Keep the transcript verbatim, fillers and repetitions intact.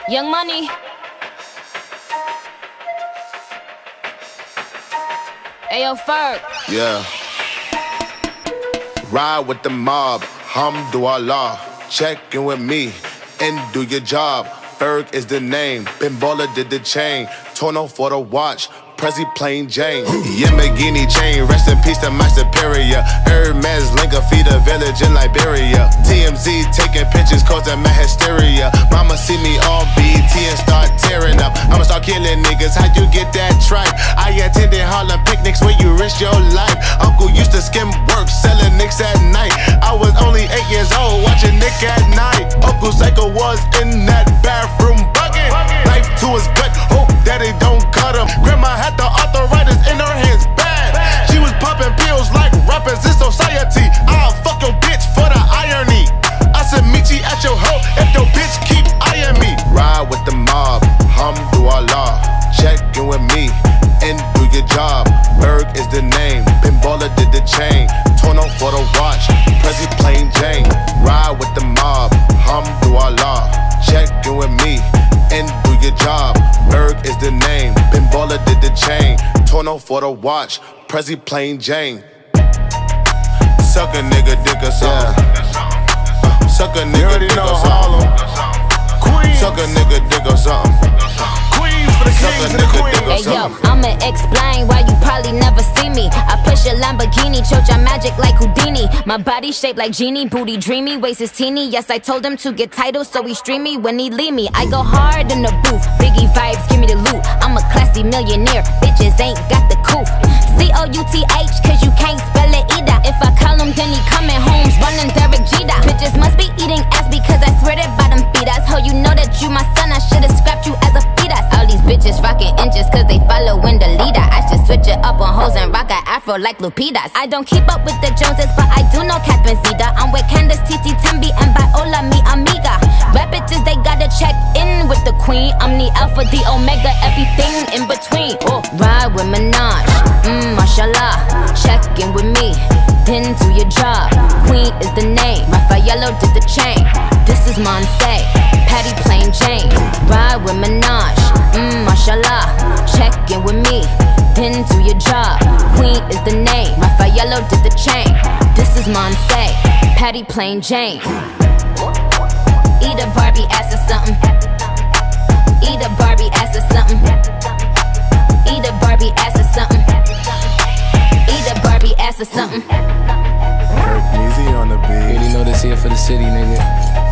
Young Money. Ayo, Ferg. Yeah. Ride with the mob, Hamdulillah. Check in with me and do your job. Ferg is the name, Ben Baller did the chain. Torno for the watch, Prezi plain Jane. Yamagini chain, rest in peace to my superior. Hermes Linka feed a village in Liberia. T M Z taking pictures causing my hysteria. Mama see me on B T and start tearing up. I'ma start killing niggas, how you get that tripe? I attended Harlem picnics where you risk your life. Uncle used to skim work, selling nicks at night. I was only eight years old, watching Nick at night. Uncle Psycho was in that bathroom bugging. Knife to his gut, hope daddy don't cut him. Grandma had the arthritis in her hands bad. She was popping pills like rappers in society. I'll fuck your bitch for the irony. I said meet you at your hoe if your bitch keep eyeing me. Ride with the mob, Hamdulillah. Check in with me and do your job. Ferg is the name, Ben Baller did the chain. Torno for the watch, Prezi plain Jane. Ride with the mob, Hamdulillah. Check in with me and do your job. Ferg is the name, Ben Baller did the chain. Torno for the watch, Prezi plain Jane. Suck a nigga dick or something. Uh, suck a nigga dick or something. Suck a nigga dick or something. Hey yo, I'ma explain why you probably never see me. I push a Lamborghini, choke your magic like Houdini. My body shaped like genie, booty dreamy, waist is teeny. Yes, I told him to get titles, so he stream me when he leave me. I go hard in the booth, Biggie vibes, give me the loot. I'm a classy millionaire, bitches ain't got the coof. C O U T H, cause you can't spell it either. If I call him, then he coming home, running Derek Jeter. Bitches must be eating ass because I swear that bottom feed us. Ho, you know that you my son, I should've scrapped you as a fetus. All these bitches rocking inches cause they following the leader. I should switch it up on hoes and rock a afro like Lupitas. I don't keep up with the Joneses, but I do know Catherine Zeta. I'm with Candace, Titi, Tembi, and Viola, mi amiga. Rap bitches, they gotta check in with the queen. I'm the alpha, the omega, everything in between. Oh, ride with Minaj, mmm, mashallah. Check in with me, then do your job. Queen is the name, Raffaello did the chain. This is Monse, Patty plain Jane. Ride with Minaj, mmm, mashallah. Check in with me, then do your job. Queen is the name, Raffaello did the chain. This is Monse, Patty plain Jane. Eat a Barbie ass or something. Eat a Barbie ass or something. Eat a Barbie ass or something. Eat a Barbie ass or something. Easy on the beat. You already know this here for the city, nigga.